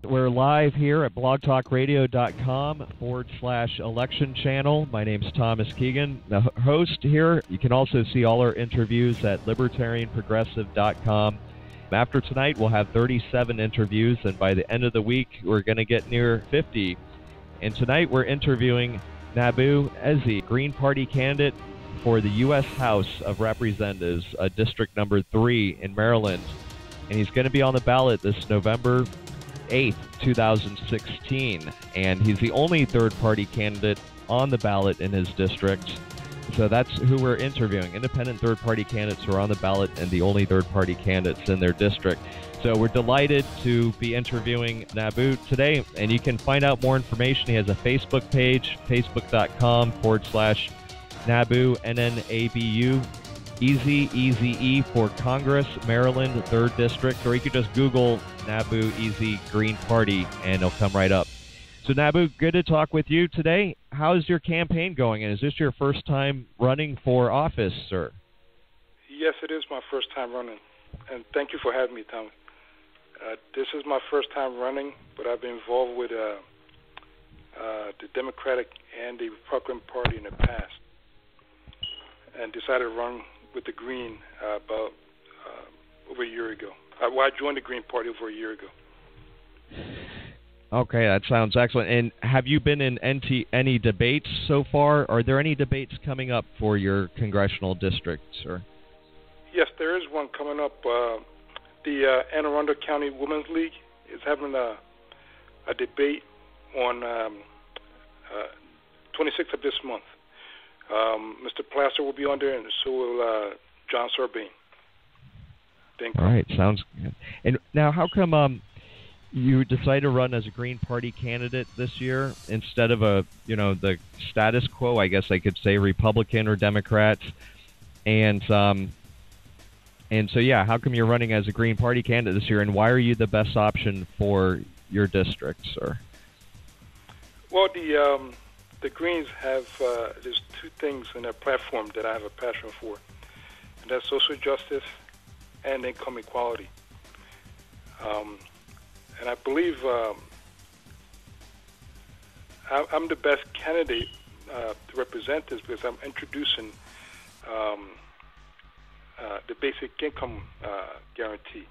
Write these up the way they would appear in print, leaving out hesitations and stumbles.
We're live here at blogtalkradio.com/election channel. My name's Thomas Keegan, the host here. You can also see all our interviews at libertarianprogressive.com. After tonight, we'll have 37 interviews, and by the end of the week, we're going to get near 50. And tonight, we're interviewing Nnabu Eze, Green Party candidate for the U.S. House of Representatives, District number 3 in Maryland. And he's going to be on the ballot this November 8th, 2016, and he's the only third-party candidate on the ballot in his district. So that's who we're interviewing, independent third-party candidates who are on the ballot and the only third-party candidates in their district. So we're delighted to be interviewing Nnabu today, and you can find out more information. He has a Facebook page, facebook.com/Nnabu, Nnabu, Eze for Congress, Maryland, 3rd District, or you could just Google Nnabu Eze Green Party, and it'll come right up. So, Nnabu, good to talk with you today. How's your campaign going, and is this your first time running for office, sir? Yes, it is my first time running, and thank you for having me, Tom. This is my first time running, but I've been involved with the Democratic and the Republican Party in the past, and decided to run with the Green about over a year ago. I joined the Green Party over a year ago. Okay, that sounds excellent. And have you been in any debates so far? Are there any debates coming up for your congressional district, sir? Yes, there is one coming up. The Anne Arundel County Women's League is having a debate on 26th of this month. Mr. Placer will be on there, and so will John Sarbanes. All right, sounds good. And now, how come you decided to run as a Green Party candidate this year instead of the status quo? I guess I could say Republican or Democrats. And so yeah, how come you're running as a Green Party candidate this year, and why are you the best option for your district, sir? Well, the Greens have there's two things in their platform that I have a passion for, and that's social justice and income equality. And I believe I'm the best candidate to represent this because I'm introducing the basic income guarantee.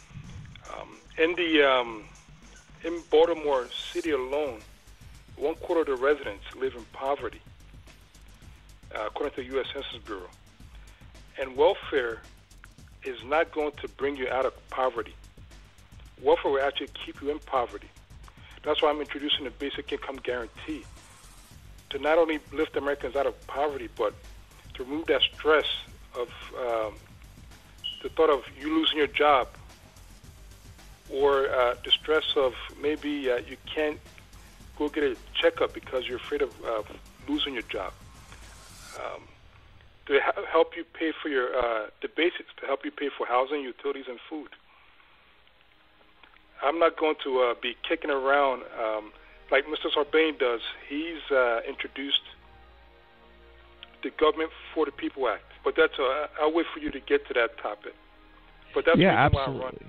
In Baltimore City alone, 1/4 of the residents live in poverty, according to the U.S. Census Bureau. And welfare is not going to bring you out of poverty. Welfare will actually keep you in poverty. That's why I'm introducing the basic income guarantee, to not only lift Americans out of poverty, but to remove that stress of the thought of you losing your job, or the stress of maybe you can't go get a checkup because you're afraid of losing your job. To help you pay for your the basics, to help you pay for housing, utilities, and food. I'm not going to be kicking around like Mr. Sarbanes does. He's introduced the Government for the People Act, but that's I'll wait for you to get to that topic. But that's yeah, the reason absolutely. why I run.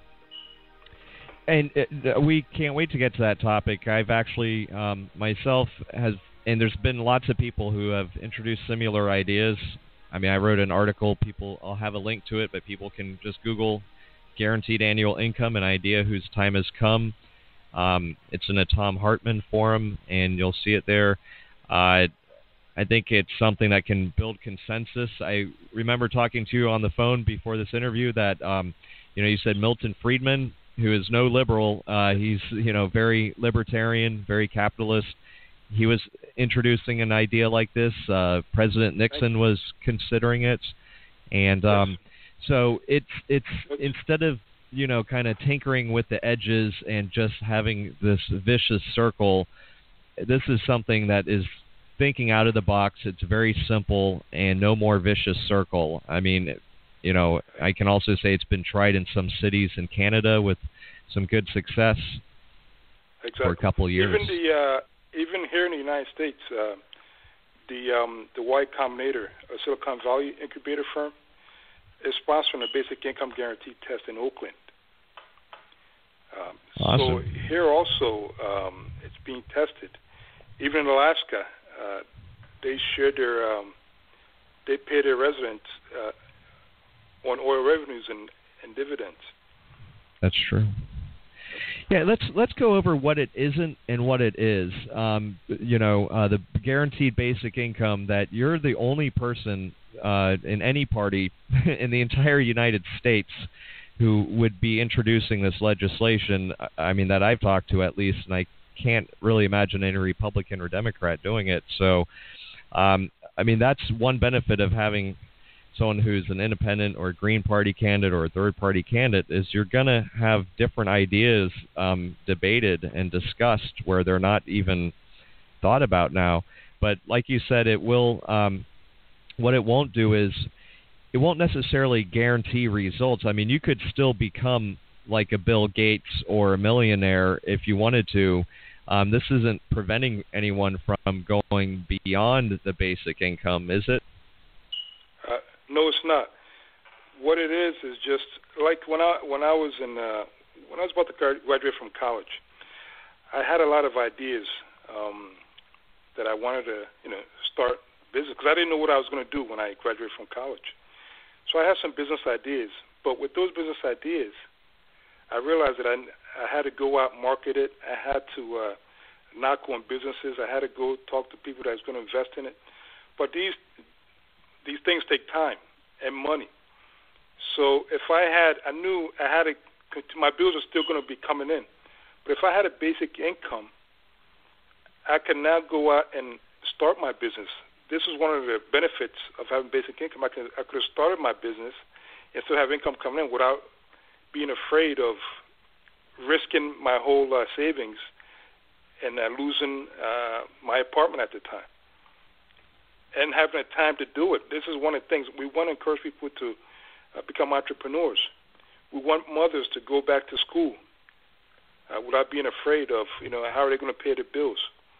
And we can't wait to get to that topic. I've actually myself and there's been lots of people who have introduced similar ideas. I mean, I wrote an article. I'll have a link to it, but people can just Google guaranteed annual income, an idea whose time has come. It's in a Tom Hartman forum, and you'll see it there. I think it's something that can build consensus. I remember talking to you on the phone before this interview that, you said Milton Friedman, who is no liberal, he's, very libertarian, very capitalist. He was introducing an idea like this. President Nixon was considering it. And so it's instead of, kind of tinkering with the edges and just having this vicious circle, this is something that is thinking out of the box. It's very simple and no more vicious circle. I mean, I can also say it's been tried in some cities in Canada with some good success for a couple of years. Even here in the United States, the Y Combinator, a Silicon Valley incubator firm, is sponsoring a basic income guarantee test in Oakland. Awesome. So here also, it's being tested. Even in Alaska, they share they pay their residents on oil revenues and dividends. That's true. Yeah, let's go over what it isn't and what it is. The guaranteed basic income, that you're the only person in any party in the entire United States who would be introducing this legislation. I mean, that I've talked to at least, and I can't really imagine any Republican or Democrat doing it. So, that's one benefit of having someone who's an independent or a Green Party candidate or a third-party candidate, is you're going to have different ideas debated and discussed where they're not even thought about now. But like you said, it will. What it won't do is it won't necessarily guarantee results. I mean, you could still become like a Bill Gates or a millionaire if you wanted to. This isn't preventing anyone from going beyond the basic income, is it? No, it's not. What it is just like when I was about to graduate from college, I had a lot of ideas that I wanted to start business, because I didn't know what I was going to do when I graduated from college. So I had some business ideas, but with those business ideas, I realized that I had to go out and market it. I had to knock on businesses. I had to go talk to people that was going to invest in it. But these things take time and money. So if I knew I had my bills are still going to be coming in. But if I had a basic income, I can now go out and start my business. This is one of the benefits of having basic income. I could have started my business and still have income coming in without being afraid of risking my whole savings and losing my apartment at the time, and having the time to do it. This is one of the things we want to encourage people to become entrepreneurs. We want mothers to go back to school without being afraid of, how are they going to pay their bills.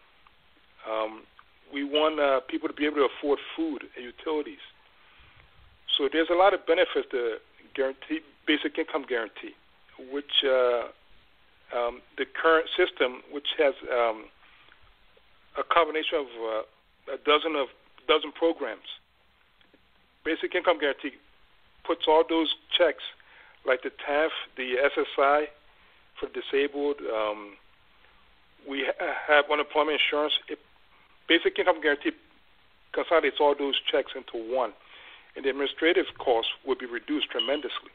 We want people to be able to afford food and utilities. So there's a lot of benefits to basic income guarantee, which the current system, which has a combination of a dozen programs. Basic income guarantee puts all those checks, like the TAF, the SSI for disabled. We have unemployment insurance. Basic income guarantee consolidates all those checks into one, and the administrative costs would be reduced tremendously.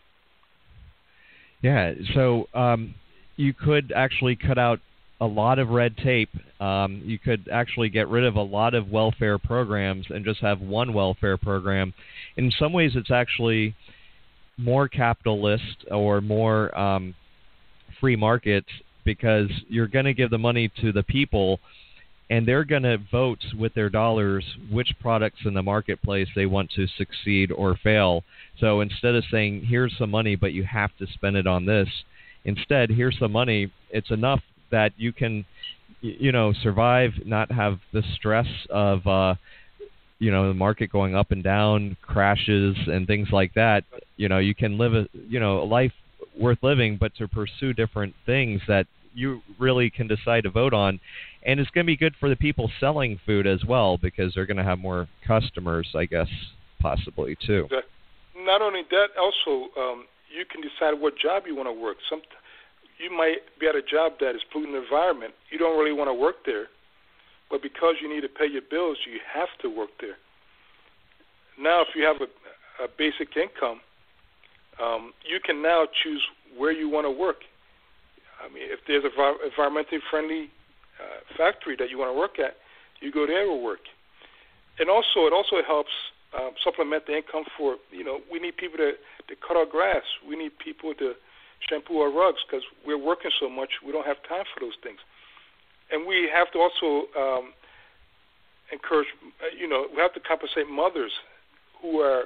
Yeah, so you could actually cut out a lot of red tape. You could actually get rid of a lot of welfare programs and just have one welfare program. In some ways, it's actually more capitalist or more free market, because you're going to give the money to the people, and they're going to vote with their dollars which products in the marketplace they want to succeed or fail. So instead of saying, here's some money, but you have to spend it on this, instead, here's some money. It's enough that you can, survive, not have the stress of, the market going up and down, crashes, and things like that. You can live a life worth living, but to pursue different things that you really can decide to vote on. And it's going to be good for the people selling food as well, because they're going to have more customers, I guess, possibly, too. Not only that, also, you can decide what job you want to work. You might be at a job that is polluting the environment. You don't really want to work there, but because you need to pay your bills, you have to work there. Now, if you have a basic income, you can now choose where you want to work. I mean, if there's an environmentally friendly factory that you want to work at, you go there or work. And also, it also helps supplement the income for, we need people to cut our grass. We need people to shampoo our rugs, because we're working so much, we don't have time for those things. And we have to also encourage, we have to compensate mothers who are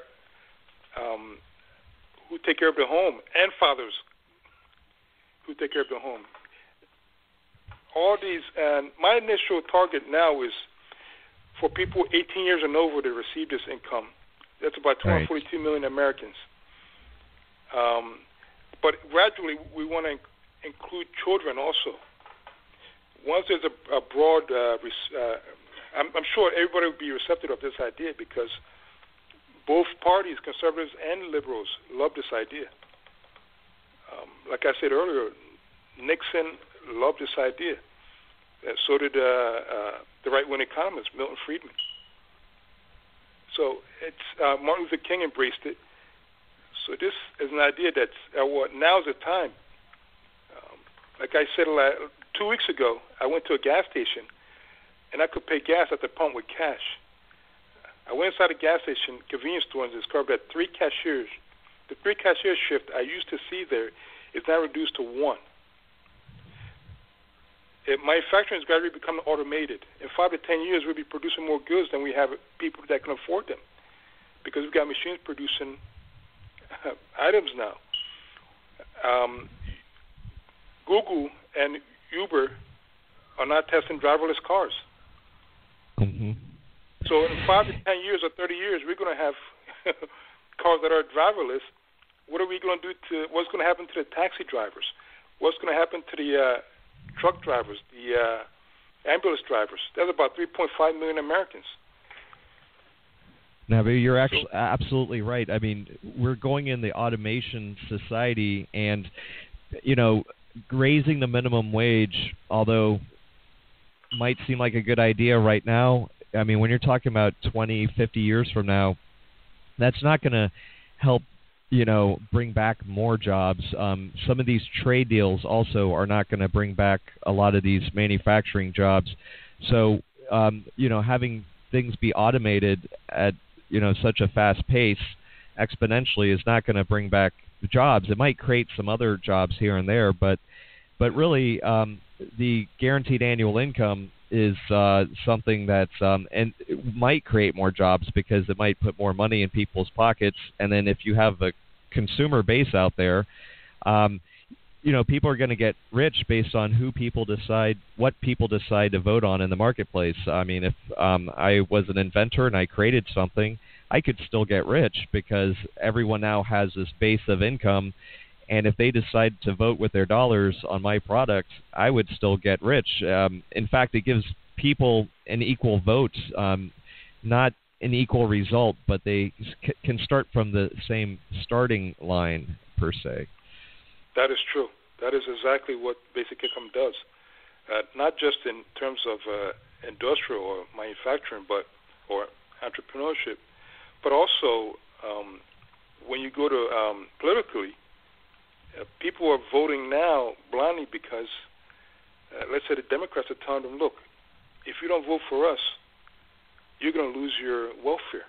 who take care of their home, and fathers who take care of their home. All these, and my initial target now is for people 18 years and over to receive this income. That's about 242 million Americans. But gradually, we want to include children also. Once there's a broad, I'm sure everybody would be receptive of this idea because both parties, conservatives and liberals, love this idea. Like I said earlier, Nixon loved this idea. So did the right-wing economist, Milton Friedman. So it's Martin Luther King embraced it. So this is an idea that's now's the time. Like I said 2 weeks ago, I went to a gas station, and I could pay gas at the pump with cash. I went inside a gas station, convenience store, and discovered that 3 cashiers, the 3 cashier shift I used to see there is now reduced to 1. Manufacturing is gradually becoming automated. In 5 to 10 years, we'll be producing more goods than we have people that can afford them, because we've got machines producing items now. Google and Uber are not testing driverless cars. Mm-hmm. So in 5 to 10 years or 30 years, we're going to have cars that are driverless. What are we going to do what's going to happen to the taxi drivers? What's going to happen to the truck drivers, the ambulance drivers? There's about 3.5 million Americans. Now, you're actually absolutely right. I mean, we're going in the automation society, and, raising the minimum wage, although might seem like a good idea right now, I mean, when you're talking about 20, 50 years from now, that's not going to help, bring back more jobs. Some of these trade deals also are not going to bring back a lot of these manufacturing jobs. So, having things be automated at, such a fast pace exponentially is not going to bring back the jobs. It might create some other jobs here and there, but really the guaranteed annual income is something that's and it might create more jobs because it might put more money in people's pockets. And then if you have a consumer base out there, people are going to get rich based on what people decide to vote on in the marketplace. I mean, if I was an inventor and I created something, I could still get rich because everyone now has this base of income. And if they decide to vote with their dollars on my product, I would still get rich. In fact, it gives people an equal vote, not an equal result, but they can start from the same starting line, per se. That is true. That is exactly what basic income does. Not just in terms of industrial or manufacturing, or entrepreneurship, but also when you go to politically, people are voting now blindly because, let's say the Democrats are telling them, look, if you don't vote for us, you're going to lose your welfare.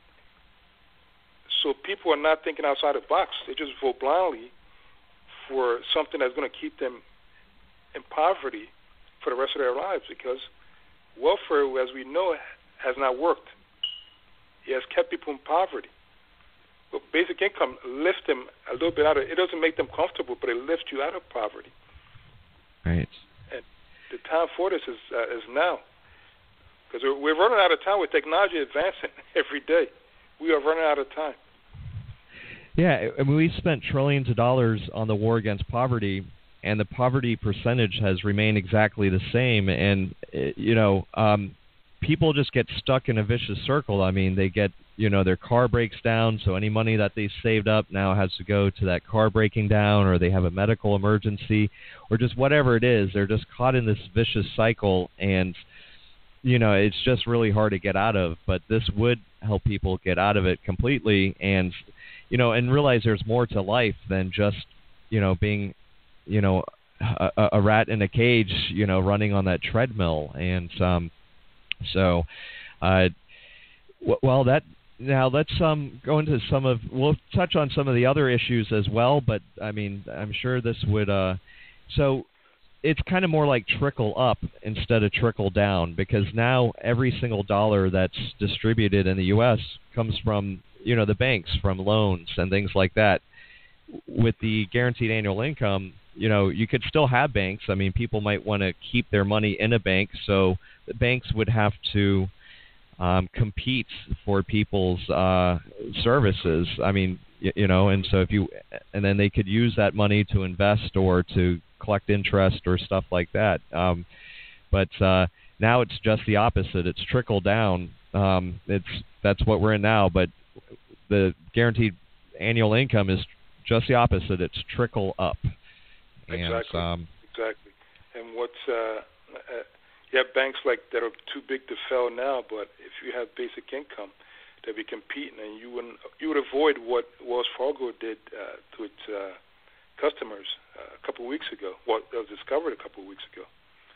So people are not thinking outside the box. They just vote blindly for something that's going to keep them in poverty for the rest of their lives, because welfare, as we know, has not worked. It has kept people in poverty. But basic income lifts them a little bit out of it. It doesn't make them comfortable, but it lifts you out of poverty. Right. And the time for this is now. Because we're running out of time with technology advancing every day. We are running out of time. Yeah, I mean, we spent trillions of dollars on the war against poverty, and the poverty percentage has remained exactly the same. And, people just get stuck in a vicious circle. I mean, they get, their car breaks down, so any money that they saved up now has to go to that car breaking down, or they have a medical emergency, or just whatever it is. They're just caught in this vicious cycle, and, it's just really hard to get out of. But this would help people get out of it completely and, and realize there's more to life than just, being, a rat in a cage, running on that treadmill. And well, that now let's go into we'll touch on some of the other issues as well. But I mean, I'm sure this would so it's kind of more like trickle up instead of trickle down, because now every single dollar that's distributed in the U.S. comes from the banks, from loans and things like that. With the guaranteed annual income, you could still have banks. I mean, people might want to keep their money in a bank, so the banks would have to compete for people's services. I mean, and so and then they could use that money to invest or to collect interest or stuff like that. But now it's just the opposite. It's trickle down. That's what we're in now. But the guaranteed annual income is just the opposite. It's trickle up. Exactly. Exactly. And you have banks like that are too big to fail now, but if you have basic income, they'll be competing, and you would avoid what Wells Fargo did to its customers a couple of weeks ago. What was discovered a couple of weeks ago.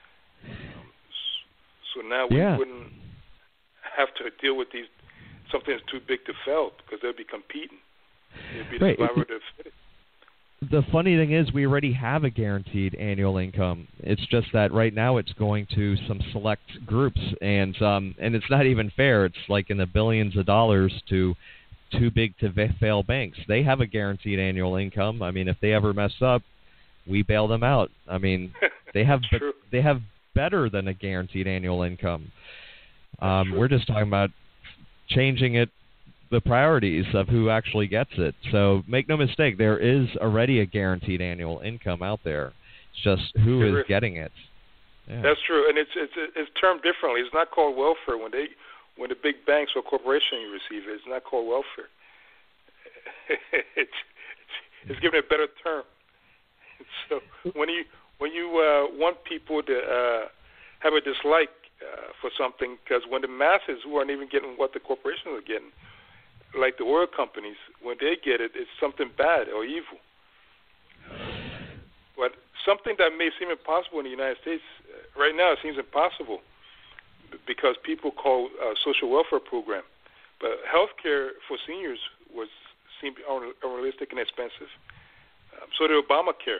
So now we wouldn't have to deal with something that's too big to fail because they'll be competing. It'd be the collaborative. The funny thing is we already have a guaranteed annual income. It's just that right now it's going to some select groups, and it's not even fair. It's like in the billions of dollars to too big to fail banks. They have a guaranteed annual income. I mean, if they ever mess up, we bail them out. I mean, they have better than a guaranteed annual income. We're just talking about changing it, the priorities of who actually gets it. So make no mistake, there is already a guaranteed annual income out there. It's just who is getting it. Yeah. That's true, and it's termed differently. It's not called welfare when the big banks or corporations receive it. It's not called welfare. It's given a better term. So when you want people to have a dislike for something, because when the masses who aren't even getting what the corporations are getting, like the oil companies, when they get it, it's something bad or evil. But something that may seem impossible in the United States, right now it seems impossible because people call social welfare program. But health care for seniors seemed unrealistic and expensive. So did Obamacare.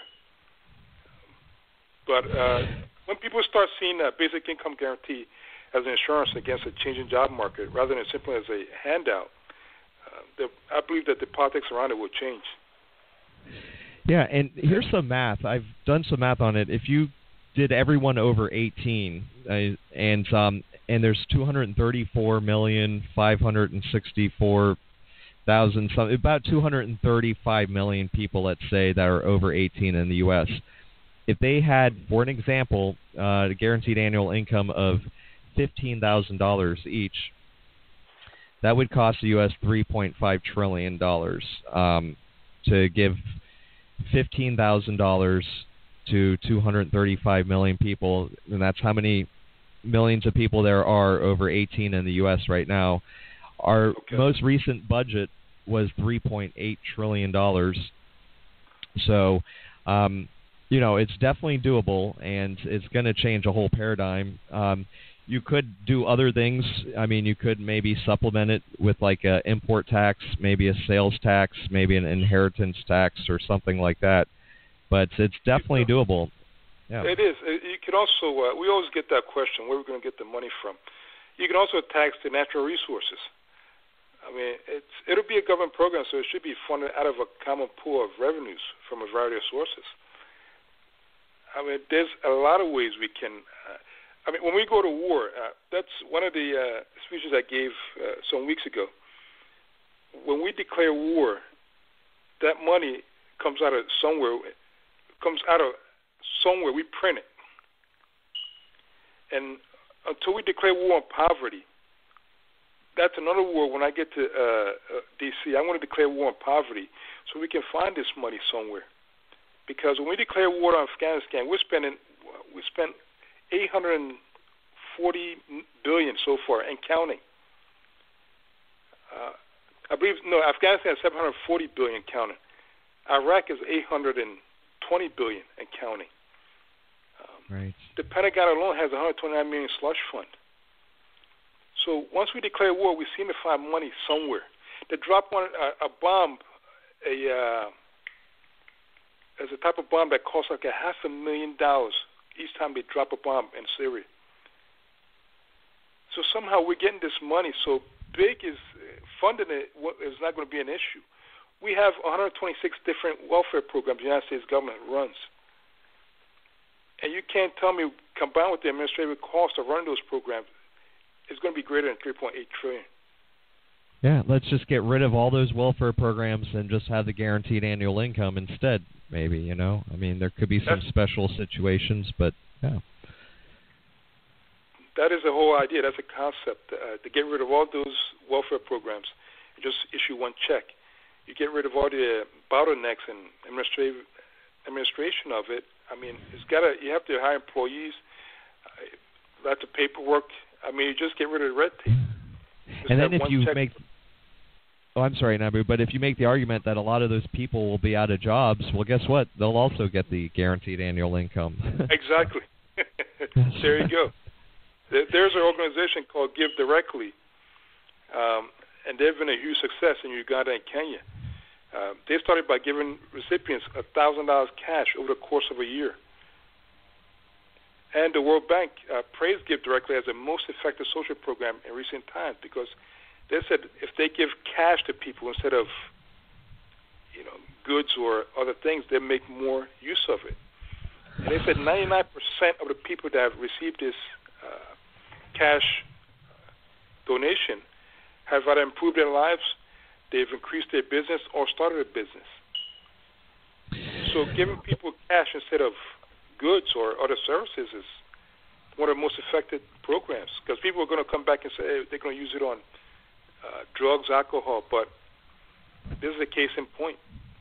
But when people start seeing a basic income guarantee as an insurance against a changing job market rather than simply as a handout, I believe that the politics around it will change. Yeah, and here's some math. I've done some math on it. If you did everyone over 18, and there's 234,564,000, about 235 million people, let's say, that are over 18 in the U.S. If they had, for an example, a guaranteed annual income of $15,000 each, that would cost the U.S. $3.5 trillion to give $15,000 to 235 million people, and that's how many millions of people there are over 18 in the U.S. right now. Our most recent budget was $3.8 trillion. So, it's definitely doable, and it's going to change a whole paradigm. You could do other things. I mean, you could maybe supplement it with like an import tax, maybe a sales tax, maybe an inheritance tax or something like that. But it's definitely doable. Yeah. It is. You can also, we always get that question, where are we going to get the money from? You can also tax the natural resources. I mean, it'll be a government program, so it should be funded out of a common pool of revenues from a variety of sources. I mean, there's a lot of ways we can... when we go to war, that's one of the speeches I gave some weeks ago. When we declare war, that money comes out of somewhere. We print it, and until we declare war on poverty, that's another war. When I get to D.C., I want to declare war on poverty so we can find this money somewhere. Because when we declare war on Afghanistan, we spent $840 billion so far and counting. Afghanistan is $740 billion counting. Iraq is $820 billion and counting. Right. The Pentagon alone has $129 million slush fund. So once we declare war, we seem to find money somewhere. They drop a bomb, as a type of bomb that costs like $500,000 each time they drop a bomb in Syria. So somehow we're getting this money so big, is funding it is not going to be an issue. We have 126 different welfare programs the United States government runs. And you can't tell me, combined with the administrative cost of running those programs, it's going to be greater than $3.8 trillion. Yeah, let's just get rid of all those welfare programs and just have the guaranteed annual income instead. maybe, you know? I mean, there could be some special situations, but yeah. That is the whole idea. That's the concept, to get rid of all those welfare programs. You just issue one check. You get rid of all the bottlenecks and administration of it. I mean, you have to hire employees, lots of paperwork. I mean, you just get rid of the red tape. And then if you make... Oh, I'm sorry, Nnabu, but if you make the argument that a lot of those people will be out of jobs, well, guess what? They'll also get the guaranteed annual income. Exactly. There you go. There's an organization called Give Directly, and they've been a huge success in Uganda and Kenya. They started by giving recipients $1,000 cash over the course of a year. And the World Bank praised Give Directly as the most effective social program in recent times because they said if they give cash to people instead of, goods or other things, they make more use of it. And they said 99% of the people that have received this cash donation have either improved their lives, they've increased their business, or started a business. So giving people cash instead of goods or other services is one of the most effective programs because people are going to come back and say they're going to use it on drugs, alcohol, but this is a case in point.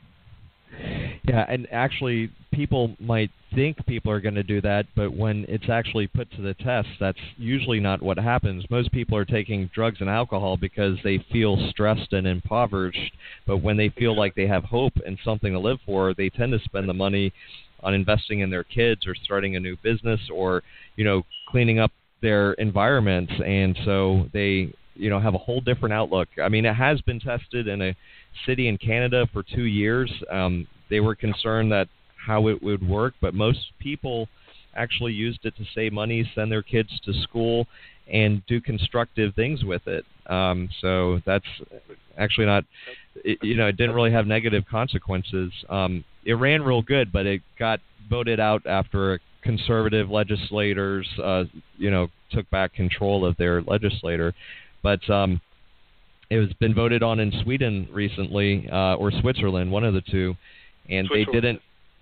Yeah, and actually people might think people are going to do that, but when it's actually put to the test, that's usually not what happens. Most people are taking drugs and alcohol because they feel stressed and impoverished, but when they feel like they have hope and something to live for, they tend to spend the money on investing in their kids or starting a new business or, cleaning up their environments, and so they have a whole different outlook. I mean, it has been tested in a city in Canada for 2 years. They were concerned that how it would work, but most people actually used it to save money, send their kids to school, and do constructive things with it. So that's actually not, it didn't really have negative consequences. It ran real good, but it got voted out after conservative legislators, took back control of their legislator. But it has been voted on in Sweden recently, or Switzerland, one of the two, and they didn't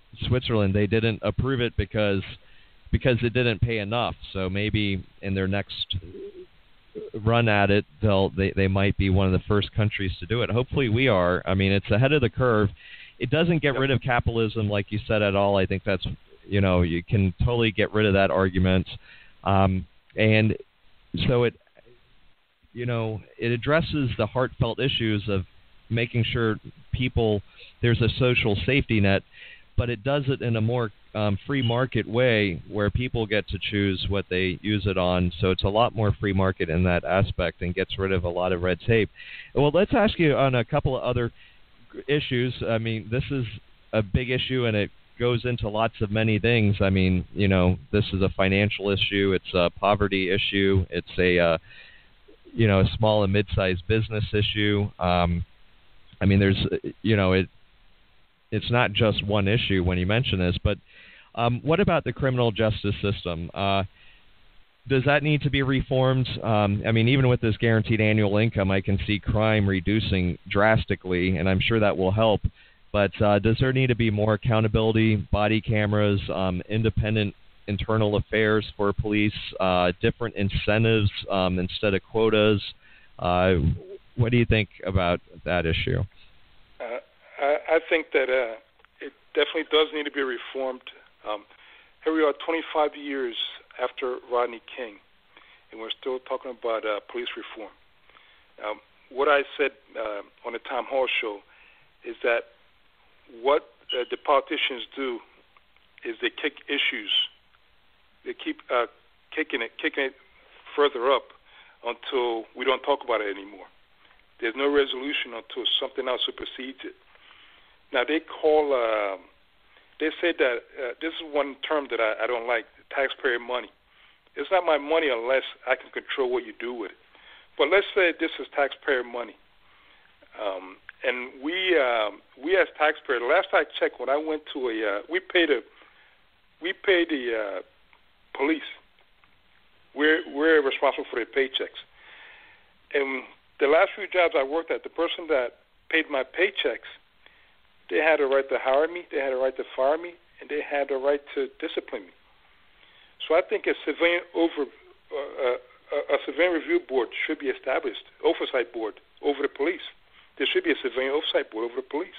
approve it because it didn't pay enough. So maybe in their next run at it, they might be one of the first countries to do it. Hopefully we are. I mean, it's ahead of the curve. It doesn't get rid of capitalism, like you said, at all. I think that's, you can totally get rid of that argument. And so it addresses the heartfelt issues of making sure there's a social safety net, but it does it in a more free market way where people get to choose what they use it on. So it's a lot more free market in that aspect and gets rid of a lot of red tape. Well, let's ask you on a couple of other issues. I mean, this is a big issue and it goes into lots of many things. I mean, this is a financial issue. It's a poverty issue. It's a small and mid-sized business issue. I mean, there's, it's not just one issue when you mention this, but what about the criminal justice system? Does that need to be reformed? I mean, even with this guaranteed annual income, I can see crime reducing drastically, and I'm sure that will help. But does there need to be more accountability, body cameras, independent internal affairs for police, different incentives instead of quotas? What do you think about that issue? I think that it definitely does need to be reformed. Here we are 25 years after Rodney King, and we're still talking about police reform. What I said on the Tom Hall show is that what the politicians do is they kick issues. They keep kicking it further up until we don't talk about it anymore. There's no resolution until something else supersedes it. Now they say that this is one term that I don't like: taxpayer money. It's not my money unless I can control what you do with it. But let's say this is taxpayer money, and we as taxpayers. The last I checked, when I went to we pay the police. We're responsible for their paychecks. And the last few jobs I worked at, the person that paid my paychecks, They had a right to hire me, they had a right to fire me, and they had a right to discipline me. So I think a civilian review board should be established, oversight board over the police. There should be a civilian oversight board over the police.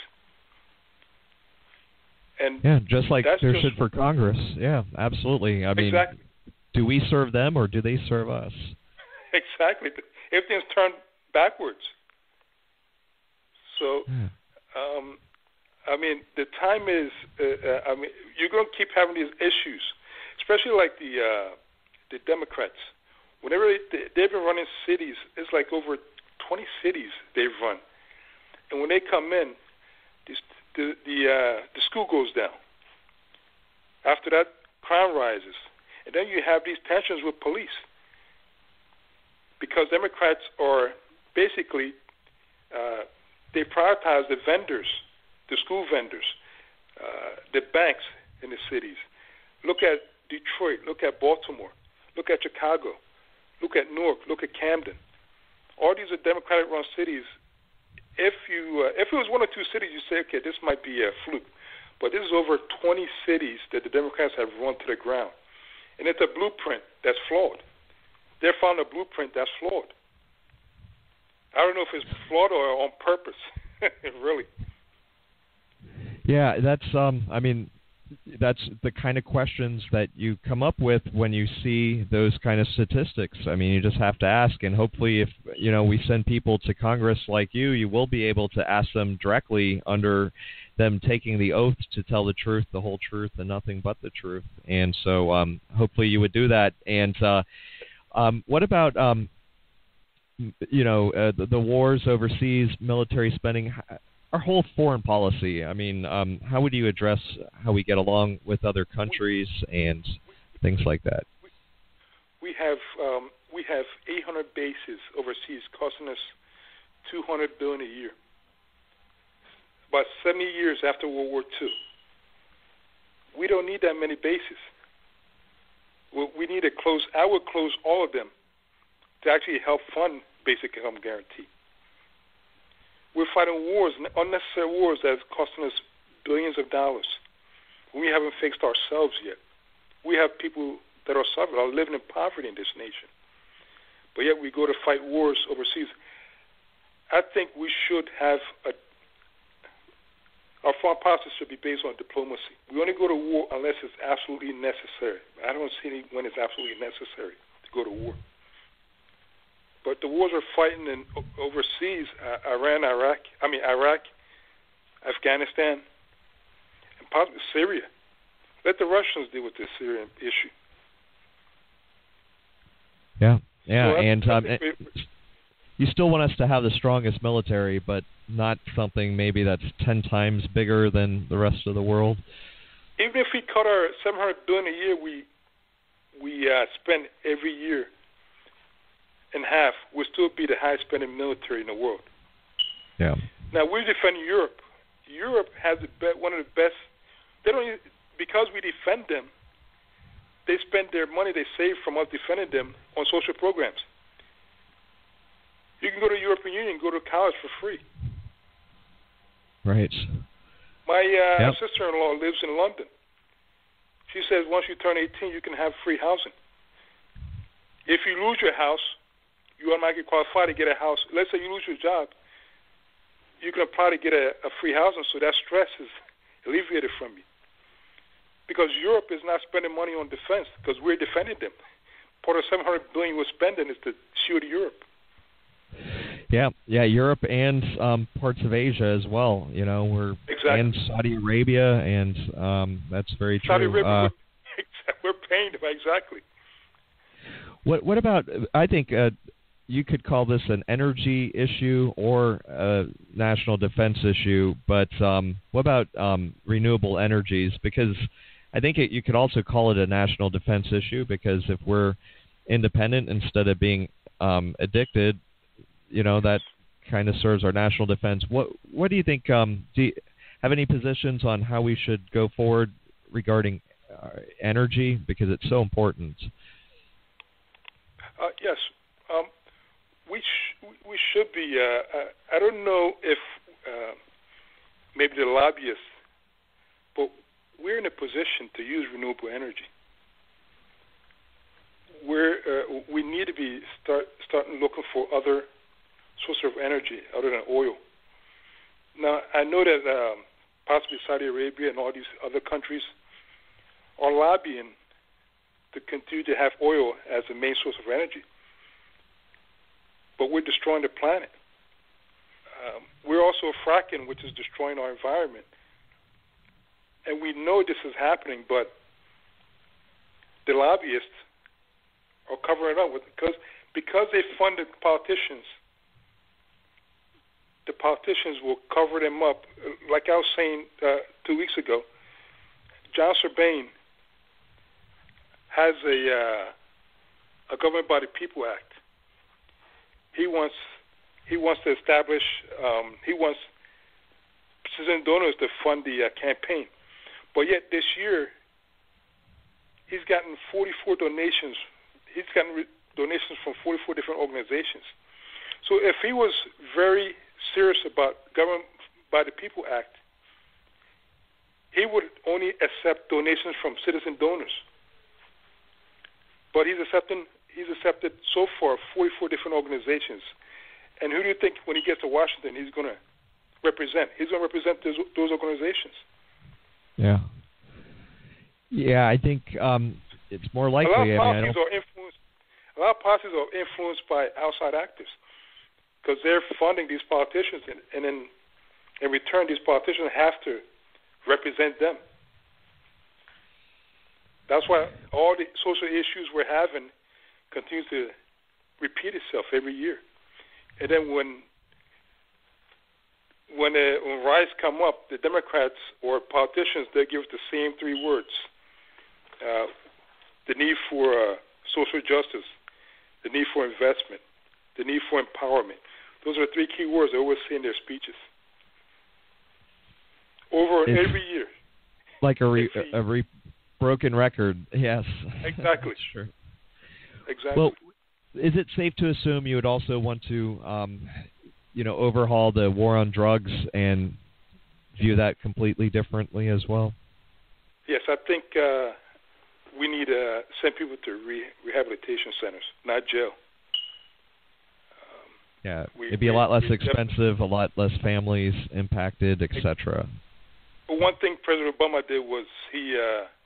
And yeah, just like there should for Congress. Yeah, absolutely. I mean, exactly. Do we serve them or do they serve us? Exactly. Everything's turned backwards. So, I mean, the time is. I mean, you're going to keep having these issues, especially like the Democrats. Whenever they've been running cities, it's like over 20 cities they've run, and when they come in, the school goes down. After that, crime rises, and then you have these tensions with police because Democrats are basically they prioritize the vendors, the school vendors, the banks in the cities. Look at Detroit, look at Baltimore, look at Chicago, look at Newark, look at Camden. All these are Democratic-run cities. If it was one or two cities, you say, okay, this might be a fluke. But this is over 20 cities that the Democrats have run to the ground. And it's a blueprint that's flawed. They're found a blueprint that's flawed. I don't know if it's flawed or on purpose, really. Yeah, that's, I mean, that's the kind of questions that you come up with when you see those kind of statistics. I mean, you just have to ask, and hopefully if, we send people to Congress like you will be able to ask them directly under them taking the oath to tell the truth, the whole truth, and nothing but the truth. And so hopefully you would do that. And what about, the wars overseas, military spending, our whole foreign policy? I mean, how would you address how we get along with other countries and things like that? We have 800 bases overseas, costing us $200 billion a year. About 70 years after World War II, we don't need that many bases. We need to close. I would close all of them to actually help fund basic income guarantee. We're fighting wars, unnecessary wars that's costing us billions of dollars. We haven't fixed ourselves yet. We have people that are suffering, are living in poverty in this nation. But yet we go to fight wars overseas. I think we should have our foreign policy should be based on diplomacy. We only go to war unless it's absolutely necessary. I don't see any when it's absolutely necessary to go to war. But the wars we're fighting in overseas, Iraq, Afghanistan, and possibly Syria. Let the Russians deal with the Syrian issue. Yeah, So and you still want us to have the strongest military, but not something maybe that's 10 times bigger than the rest of the world. Even if we cut our $700 billion a year, we spend every year in half, we'll still be the highest spending military in the world. Yeah. Now we're defending Europe. Europe has one of the best. They don't because we defend them. They spend their money they save from us defending them on social programs. You can go to the European Union, go to college for free. Right. My sister-in-law lives in London. She says once you turn 18, you can have free housing. If you lose your house, you automatically qualify to get a house. Let's say you lose your job, you can apply to get a free housing, so that stress is alleviated from you. Because Europe is not spending money on defense because we're defending them. Part of $700 billion we're spending is to shield Europe. Yeah, Europe and parts of Asia as well. We're exactly. And Saudi Arabia, and that's very true. Saudi Arabia, we're paying them exactly. What about? I think you could call this an energy issue or a national defense issue. But what about renewable energies? Because I think you could also call it a national defense issue because if we're independent instead of being addicted, that kind of serves our national defense. What do you think? Do you have any positions on how we should go forward regarding energy because it's so important? Yes, we should be. I don't know if maybe the lobbyists, but we're in a position to use renewable energy. We need to be starting looking for other sources of energy other than oil. Now, I know that possibly Saudi Arabia and all these other countries are lobbying to continue to have oil as the main source of energy. But we're destroying the planet. We're also fracking, which is destroying our environment. And we know this is happening, but the lobbyists are covering it up because they funded politicians. The politicians will cover them up. Like I was saying 2 weeks ago, John Serbain has a Government by the People Act. He wants to establish. He wants citizen donors to fund the campaign, but yet this year he's gotten 44 donations. He's gotten donations from 44 different organizations. So if he was very serious about Government by the People Act, he would only accept donations from citizen donors. But he's accepted so far 44 different organizations. And who do you think when he gets to Washington he's going to represent? He's going to represent those organizations. Yeah. Yeah, I think it's more likely. A lot of policies are influenced by outside actors because they're funding these politicians, and then in return, these politicians have to represent them. That's why all the social issues we're having continues to repeat itself every year. And then when riots come up, the Democrats or politicians, they give the same three words: the need for social justice, the need for investment, the need for empowerment. Those are the three key words they always say in their speeches. Every year. Like a broken record, yes. Exactly. Sure. Exactly. Well, is it safe to assume you would also want to, overhaul the war on drugs and view that completely differently as well? Yes, I think we need to send people to rehabilitation centers, not jail. Yeah, it'd be a lot less expensive, a lot less families impacted, etc. But one thing President Obama did was he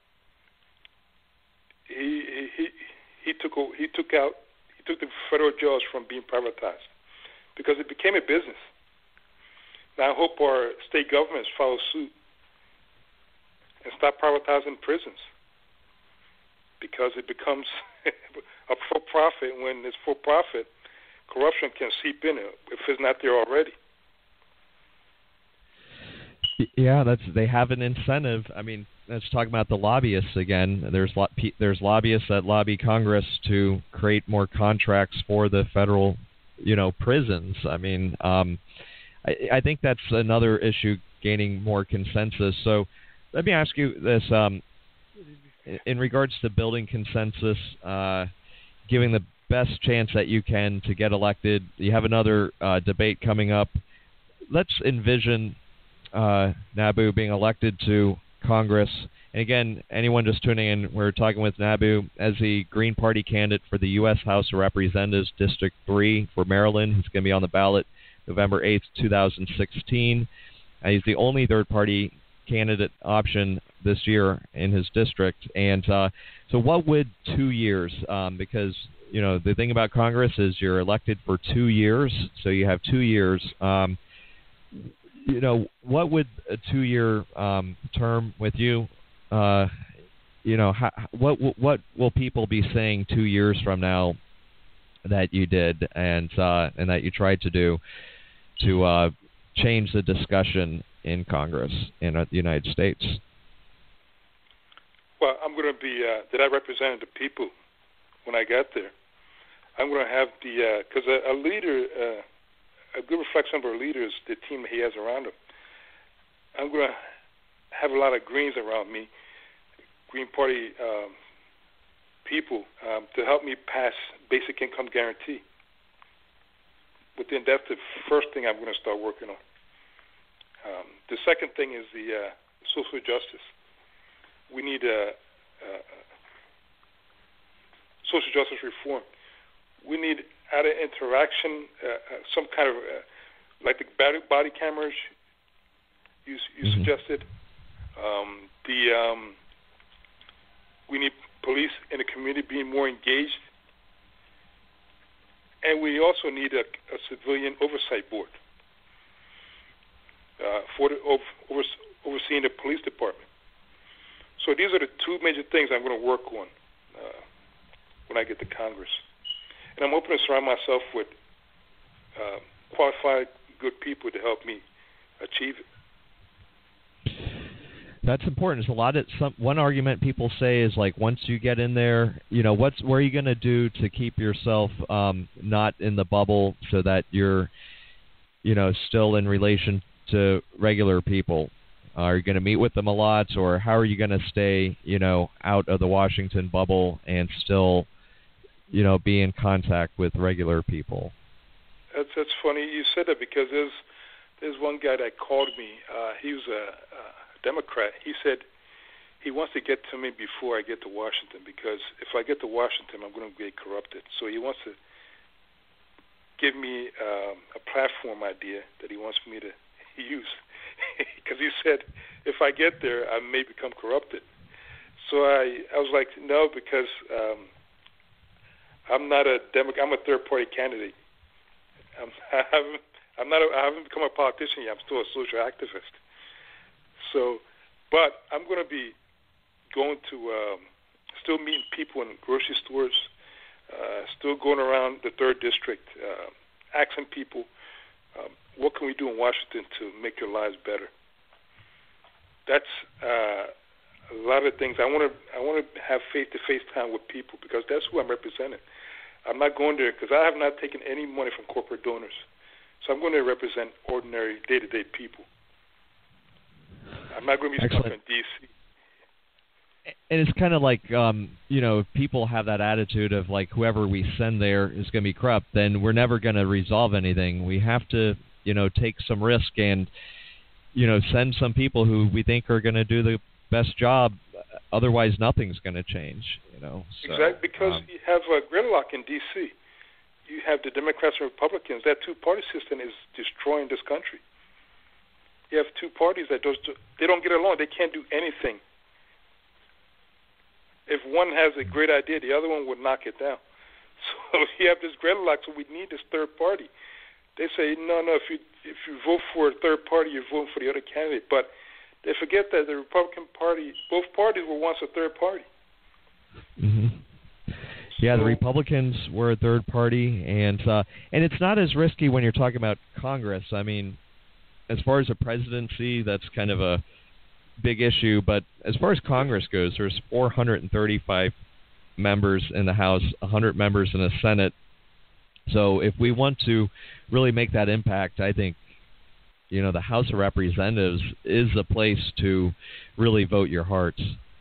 took the federal jails from being privatized because it became a business. Now I hope our state governments follow suit and stop privatizing prisons because it becomes a for-profit. When it's for-profit, corruption can seep in if it's not there already. Yeah, they have an incentive. I mean, let's talk about the lobbyists again. There's lobbyists that lobby Congress to create more contracts for the federal, prisons. I mean, I think that's another issue gaining more consensus. So let me ask you this. In regards to building consensus, giving the best chance that you can to get elected, you have another debate coming up. Let's envision Nnabu being elected to Congress. And again, anyone just tuning in, we're talking with Nnabu as the Green Party candidate for the U.S. House of Representatives, District 3 for Maryland. He's going to be on the ballot November 8th, 2016. He's the only third-party candidate option this year in his district. And so what would 2 years, because, the thing about Congress is you're elected for 2 years, so you have 2 years. What would a 2-year term with you, what will people be saying 2 years from now that you did and that you tried to do to change the discussion in Congress in the United States? Well, I'm going to be that I represented the people when I got there. I'm going to have because a leader. A good reflection of our leaders, the team that he has around him. I'm going to have a lot of Greens around me, Green Party people, to help me pass basic income guarantee. That's the first thing I'm going to start working on. The second thing is the social justice. We need social justice reform. We need added interaction, some kind of like the body cameras you suggested. We need police in the community being more engaged, and we also need a civilian oversight board for overseeing the police department. So these are the two major things I'm going to work on when I get to Congress. And I'm hoping to surround myself with qualified, good people to help me achieve it. That's important. One argument people say is like once you get in there, what are you going to do to keep yourself not in the bubble so that you're, still in relation to regular people? Are you going to meet with them a lot, or how are you going to stay, out of the Washington bubble and still, be in contact with regular people? That's funny you said that, because there's one guy that called me. He was a Democrat. He said he wants to get to me before I get to Washington, because if I get to Washington, I'm going to get corrupted. So he wants to give me a platform idea that he wants me to use, because he said if I get there, I may become corrupted. So I was like, no, because I'm not a Democrat. I'm a third-party candidate. I haven't become a politician yet. I'm still a social activist. So, but I'm going to be going to still meeting people in grocery stores, still going around the 3rd District, asking people, what can we do in Washington to make your lives better? That's a lot of things. I want to have face-to-face time with people, because that's who I'm representing. I'm not going there because I have not taken any money from corporate donors. So I'm going to represent ordinary, day-to-day people. I'm not going to be stuck in D.C. And it's kind of like, if people have that attitude of like whoever we send there is going to be corrupt, then we're never going to resolve anything. We have to, take some risk and, send some people who we think are going to do the best job. Otherwise, nothing's going to change. So, exactly, because you have a gridlock in D.C. You have the Democrats and Republicans. That two-party system is destroying this country. You have two parties that they don't get along. They can't do anything. If one has a great idea, the other one would knock it down. So you have this gridlock. So we need this third party. They say no. If you vote for a third party, you're voting for the other candidate. But they forget that the Republican Party, both parties were once a third party. Mm-hmm. Yeah, the Republicans were a third party, and it's not as risky when you're talking about Congress. I mean, as far as a presidency, that's kind of a big issue. But as far as Congress goes, there's 435 members in the House, 100 members in the Senate. So if we want to really make that impact, I think, the House of Representatives is a place to really vote your hearts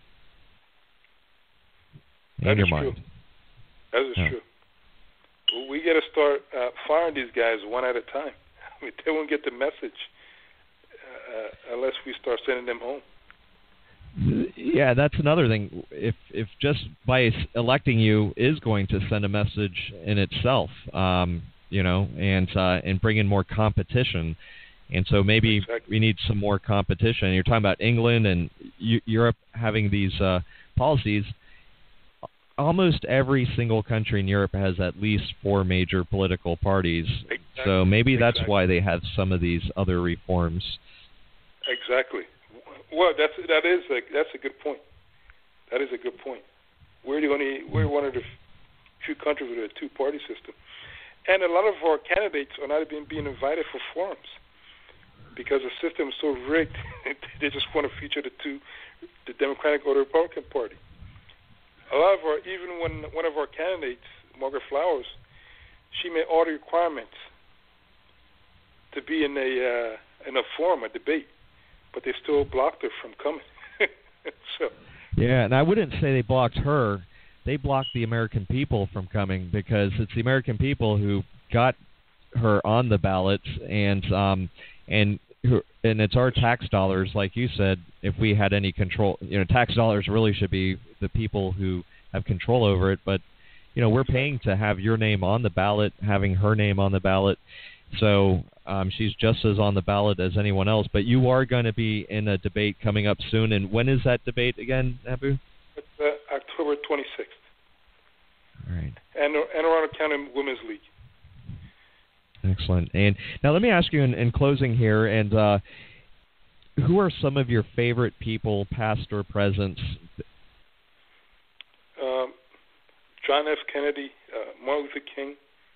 and your mind. True. That is true. Well, we got to start firing these guys one at a time. I mean, they won't get the message unless we start sending them home. Yeah, that's another thing. If just by electing you is going to send a message in itself, and bring in more competition. And so maybe we need some more competition. You're talking about England and Europe having these policies. Almost every single country in Europe has at least 4 major political parties. Exactly. So maybe that's why they have some of these other reforms. Exactly. Well, that's a good point. That is a good point. We're one of the few countries with a two-party system, and a lot of our candidates are not even being invited for forums because the system is so rigged. They just want to feature the Democratic or the Republican Party. A lot of even when one of our candidates, Margaret Flowers, she met all the requirements to be in a forum, a debate, but they still blocked her from coming. So. Yeah, and I wouldn't say they blocked her. They blocked the American people from coming because it's the American people who got her on the ballots and and it's our tax dollars, like you said. If we had any control, tax dollars really should be the people who have control over it. But we're paying to have your name on the ballot, having her name on the ballot. So she's just as on the ballot as anyone else. But you are going to be in a debate coming up soon. And when is that debate again, Nnabu? It's October 26th. All right. Anne Arundel County Women's League. Excellent. And now let me ask you in closing here, and who are some of your favorite people, past or present? John F. Kennedy, Martin Luther King.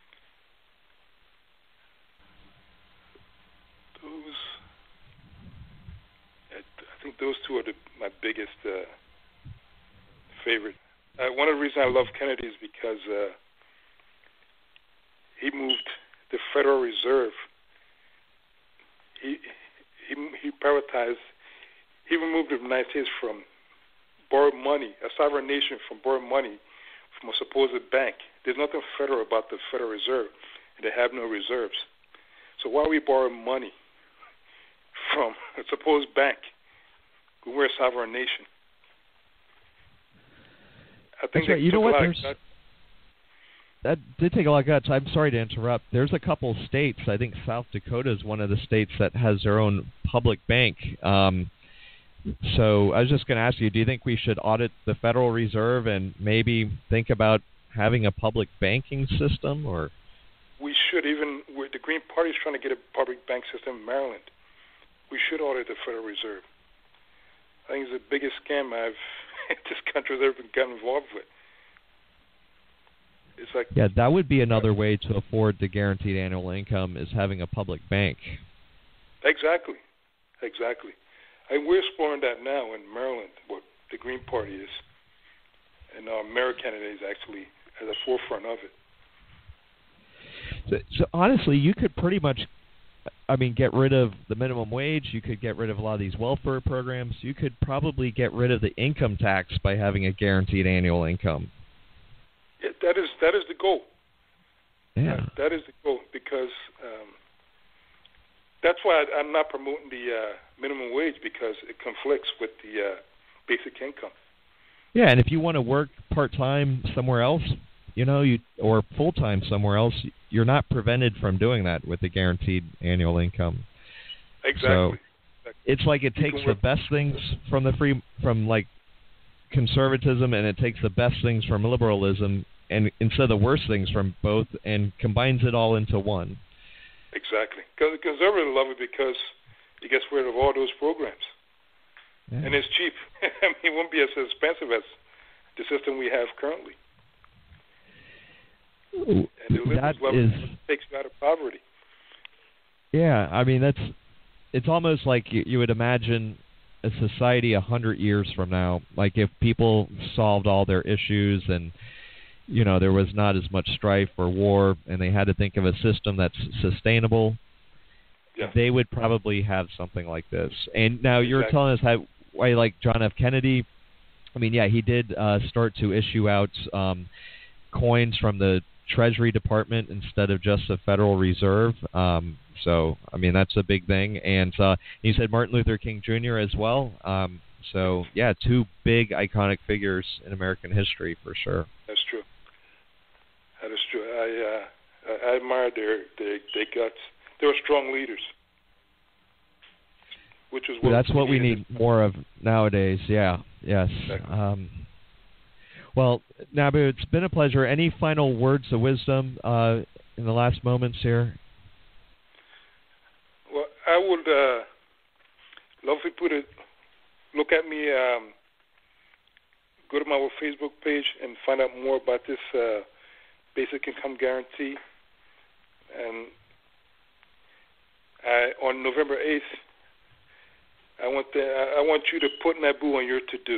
I think those two are my biggest favorite. One of the reasons I love Kennedy is because he moved the Federal Reserve. He privatized. He removed the United States from borrowed money, a sovereign nation from borrowed money from a supposed bank. There's nothing federal about the Federal Reserve, and they have no reserves. So why are we borrowing money from a supposed bank when we're a sovereign nation? I think that's right. You know what? That did take a lot of guts. I'm sorry to interrupt. There's a couple states. I think South Dakota is one of the states that has their own public bank. So I was just going to ask you, do you think we should audit the Federal Reserve and maybe think about having a public banking system? Or we should. Even the Green Party is trying to get a public bank system in Maryland. We should audit the Federal Reserve. I think it's the biggest scam this country has ever gotten involved with. It's like, yeah, that would be another way to afford the guaranteed annual income, is having a public bank. Exactly. And we're exploring that now in Maryland, what the Green Party is. And our mayor candidate is actually at the forefront of it. So honestly, you could pretty much, get rid of the minimum wage. You could get rid of a lot of these welfare programs. You could probably get rid of the income tax by having a guaranteed annual income. Yeah, that is the goal. Yeah, that is the goal, because that's why I'm not promoting the minimum wage, because it conflicts with the basic income. Yeah, and if you want to work part-time somewhere else, or full-time somewhere else, you're not prevented from doing that with the guaranteed annual income. Exactly. So it's like it takes the best things from conservatism, and it takes the best things from liberalism, and instead of the worst things from both, and combines it all into one. Exactly. Because the conservatives love it because it gets rid of all those programs. Yeah. And it's cheap. It won't be as expensive as the system we have currently. And the liberals love it because it takes you out of poverty. Yeah, it's almost like you would imagine a society 100 years from now, like if people solved all their issues and there was not as much strife or war, and they had to think of a system that's sustainable. Yeah. They would probably have something like this. And now you're telling us why you like John F. Kennedy. He did start to issue out coins from the Treasury Department instead of just the Federal Reserve. So that's a big thing. And you said Martin Luther King Jr. as well. So, yeah, two big iconic figures in American history for sure. That's true. That is true. I admire their guts. They were strong leaders, which is that's what we need more of nowadays. Yeah. Yes. Exactly. Well, Nnabu, it's been a pleasure. Any final words of wisdom in the last moments here? Well, I would love for people to look at me, go to my Facebook page and find out more about this basic income guarantee. And on November 8th, I want you to put Nnabu on your to-do.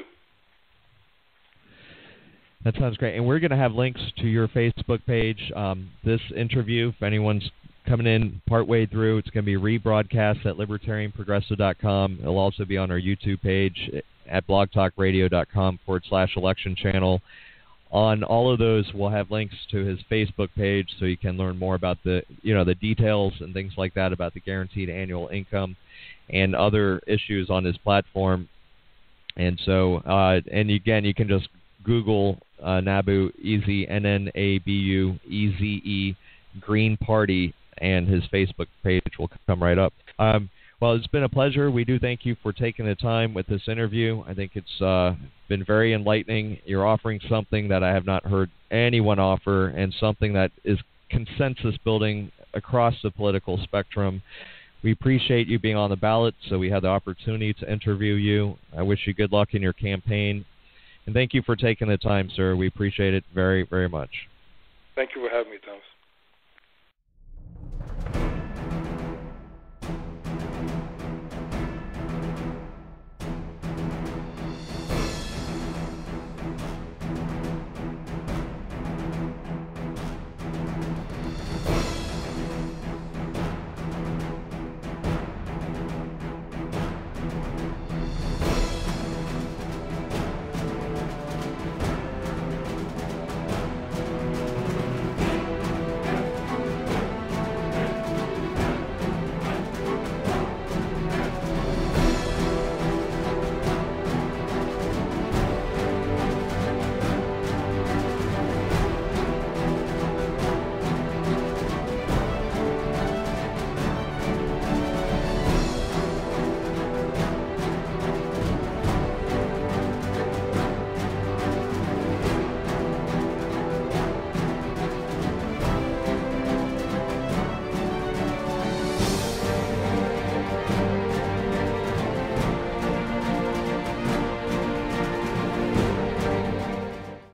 That sounds great. And we're going to have links to your Facebook page. This interview, if anyone's coming in partway through, it's going to be rebroadcast at libertarianprogressive.com. It'll also be on our YouTube page at blogtalkradio.com/election channel. On all of those, we'll have links to his Facebook page, so you can learn more about the details and things like that about the guaranteed annual income and other issues on his platform. And so, and again, you can just Google Nnabu Eze, Nnabu Eze, Green Party, and his Facebook page will come right up. Well, it's been a pleasure. We do thank you for taking the time with this interview. I think it's been very enlightening. You're offering something that I have not heard anyone offer, and something that is consensus building across the political spectrum. We appreciate you being on the ballot, so we had the opportunity to interview you. I wish you good luck in your campaign. And thank you for taking the time, sir. We appreciate it very, very much. Thank you for having me, Thomas.